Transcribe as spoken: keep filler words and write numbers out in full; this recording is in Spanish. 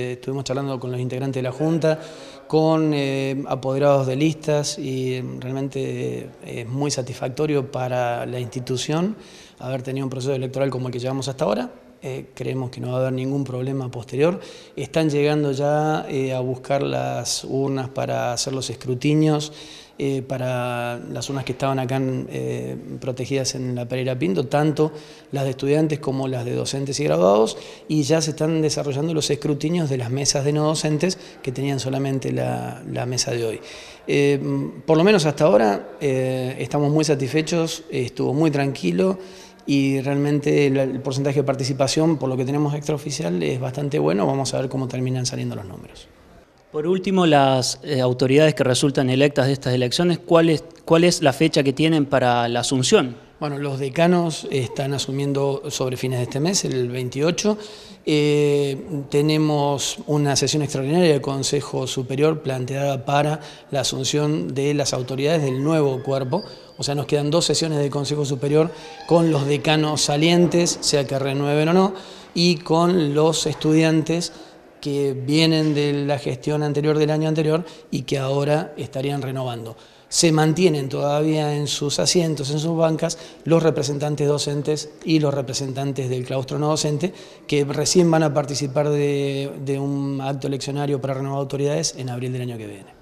eh, estuvimos charlando con los integrantes de la Junta, con eh, apoderados de listas y realmente eh, es muy satisfactorio para la institución haber tenido un proceso electoral como el que llevamos hasta ahora. Eh, creemos que no va a haber ningún problema posterior. Están llegando ya eh, a buscar las urnas para hacer los escrutinios, eh, para las urnas que estaban acá eh, protegidas en la Pereira Pinto, tanto las de estudiantes como las de docentes y graduados, y ya se están desarrollando los escrutinios de las mesas de no docentes que tenían solamente la, la mesa de hoy. Eh, por lo menos hasta ahora eh, estamos muy satisfechos, estuvo muy tranquilo, y realmente el porcentaje de participación, por lo que tenemos extraoficial, es bastante bueno. Vamos a ver cómo terminan saliendo los números. Por último, las eh, autoridades que resultan electas de estas elecciones, ¿cuál es, cuál es la fecha que tienen para la asunción? Bueno, los decanos están asumiendo sobre fines de este mes, el veintiocho. Eh, tenemos una sesión extraordinaria del Consejo Superior planteada para la asunción de las autoridades del nuevo cuerpo. O sea, nos quedan dos sesiones del Consejo Superior con los decanos salientes, sea que renueven o no, y con los estudiantes que vienen de la gestión anterior del año anterior y que ahora estarían renovando. Se mantienen todavía en sus asientos, en sus bancas, los representantes docentes y los representantes del claustro no docente, que recién van a participar de, de un acto eleccionario para renovar autoridades en abril del año que viene.